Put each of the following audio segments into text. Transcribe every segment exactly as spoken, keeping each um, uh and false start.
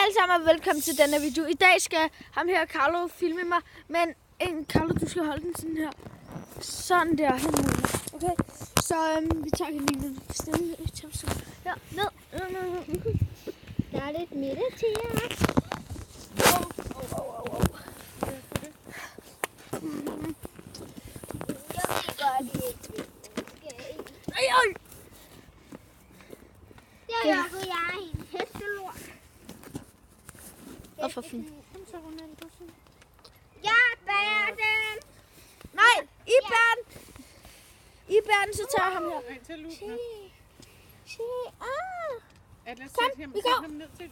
alle sammen og velkommen til denne video. I dag skal ham her, Carlo, filme mig. Men en Carlo, du skal holde den sådan her. Sådan der. Okay, så øhm, vi tager hende lige stille. Vi tager så her ned. Der er lidt midte til jer. Oh, oh, oh, oh, oh. Jeg ved godt, det ikke. Ej, ej. Jeg lukker jeg er en hestelort. Og for fint. Jeg bærer den. Nej, I bærer den. I bærer den, så tager jeg ham her. Nej, tag lusen. Se, ah. Atlas, Kom, sæt ham, vi sæt går. ham ned til.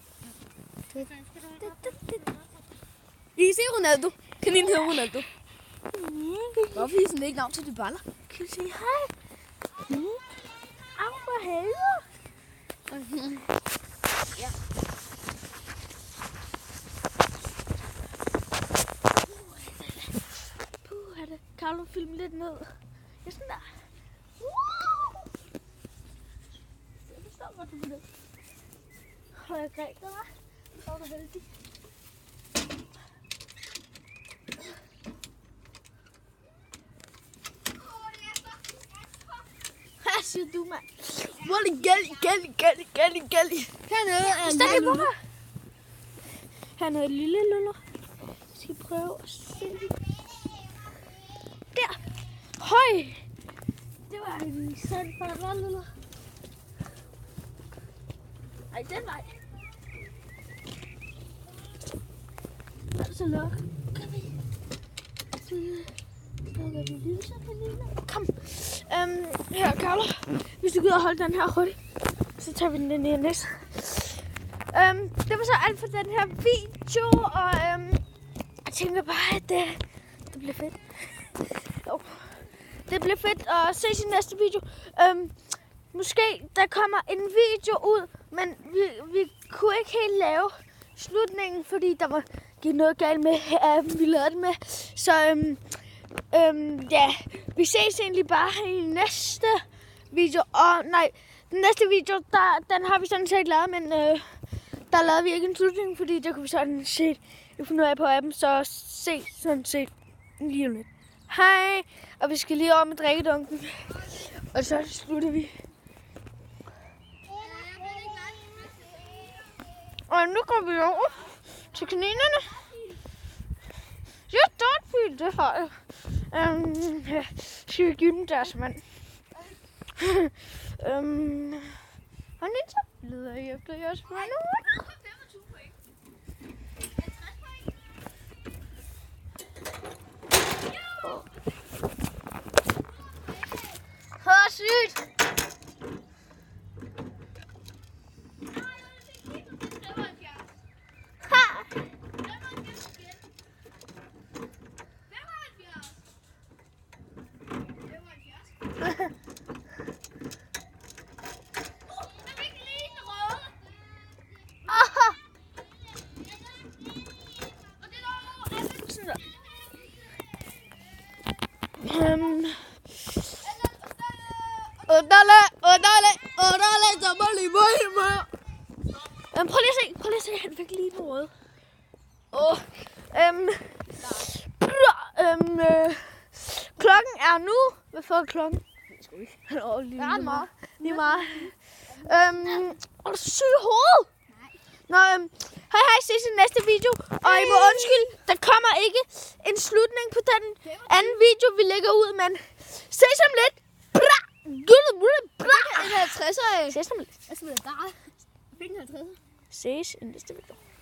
I kan se Ronaldo. Kaninen hedder Ronaldo. Hvorfor er sådan ikke navn til de baller? Kan du sige hej? Au for helvede. Ja. Puh, er det Carlo filme lidt ned. Ja, sådan der. Jeg forstår godt, du vil det. Har jeg grebet dig? Så er du heldig. Hvad siger du, mand? Hvor er det gældig, gældig, gældig, gældig, gældig? Hernede er en lille luller. Hernede er en lille luller. Jeg skal prøve at se. Der. Høj. Det var en sand for en rød luller. Ej, den vej. Så lukker vi. Så lukker vi lyset på lille. Kom. Um, her, Carlo. Hvis du gider holde den her hurtigt, så tager vi den ind i næste. Um, det var så alt for den her video, og um, jeg tænker bare, at det, det bliver fedt. Jo. Det bliver fedt at se i næste video. Um, måske der kommer en video ud, men vi, vi kunne ikke helt lave slutningen, fordi der var givet noget galt med, at vi lavede det med. Så um, um, ja, vi ses egentlig bare i næste video. Og nej, den næste video, der, den har vi sådan set lavet, men øh, der lavede vi ikke en slutning, fordi det kunne vi sådan set ikke finde ud af på appen. Så se sådan set lige lidt. Hej, og vi skal lige over med drikkedunken, og så slutter vi. Og nu går vi over til kaninerne. Ja, det er fint, det har jeg. Um, ja, skal vi give dem deres mand. um, og Ninja leder I efter jeres mand. Hvor sygt! Um, Odale, odale, odale, så må lige måde med. Um, prøv lige at se, prøv lige at se, han fik lige en rød. Åh, um, um, uh, klokken er nu. Hvad får klokken? Jeg skal ikke. Åh, lige meget. Lige meget. Um, og du syg hoved. Nå, um, hej hej, ses i næste video. Og I må undskylde, der kommer ikke en slutning på den anden video, vi lægger ud, men ses om lidt. En halvtredser af. Ses om lidt. Jeg smider bare. Jeg fik en halvtredser. Ses i næste video.